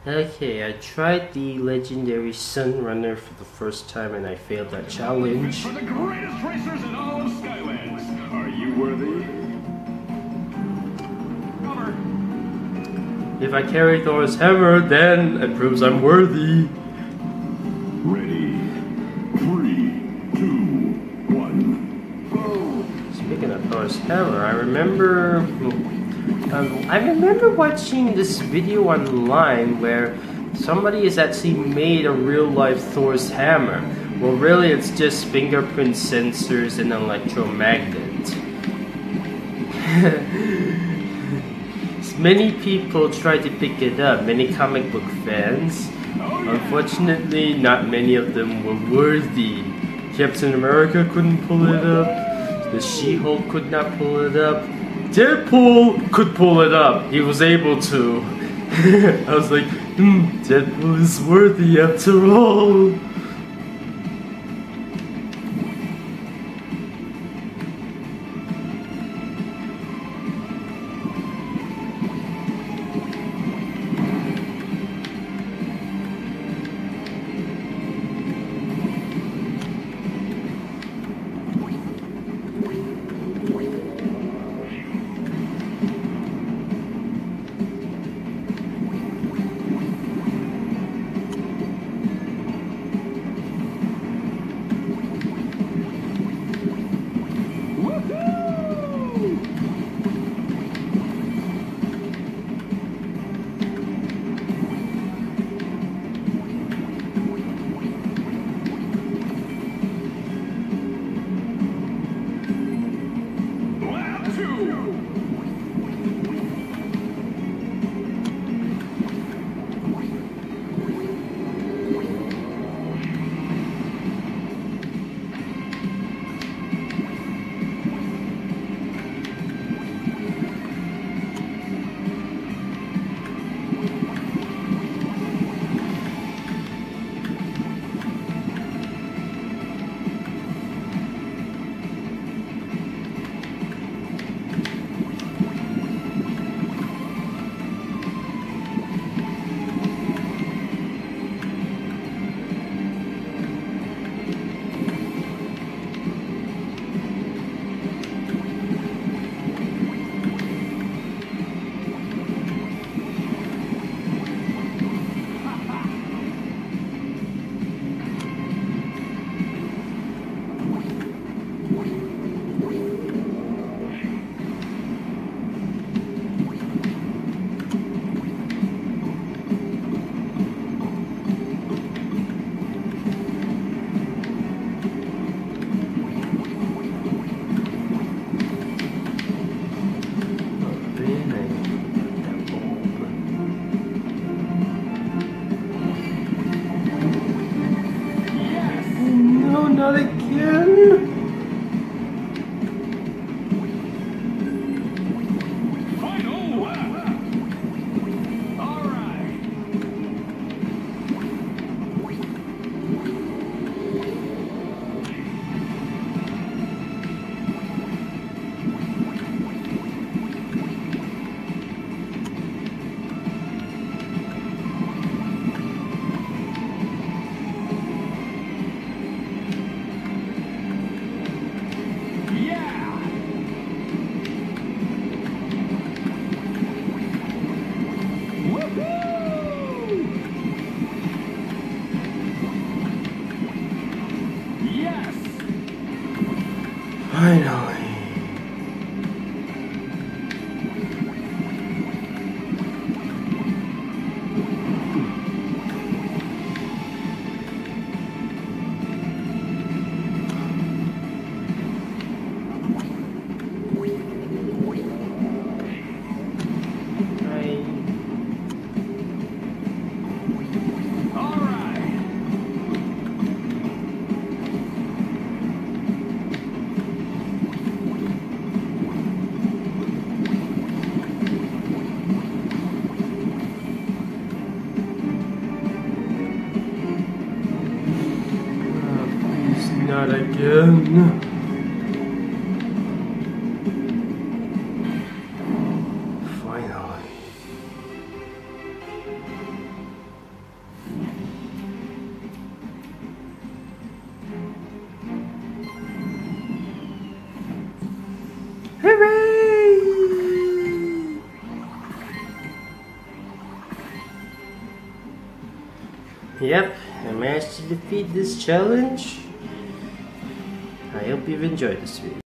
Okay, I tried the legendary Sun Runner for the first time and I failed that challenge. For the greatest racers in all of Skylands, are you worthy? Cover. If I carry Thor's hammer, then it proves I'm worthy. Ready. 3, 2, 1, go! Speaking of Thor's hammer, I remember watching this video online where somebody has actually made a real-life Thor's hammer. Well, really, it's just fingerprint sensors and an electromagnet. Many people tried to pick it up, many comic book fans. Unfortunately, not many of them were worthy. Captain America couldn't pull it up, the She-Hulk could not pull it up, Deadpool could pull it up. He was able to. I was like, Deadpool is worthy after all. Not again! Final lap! Alright! Finally. Not again. Finally. Yep, I managed to defeat this challenge. I hope you've enjoyed this video.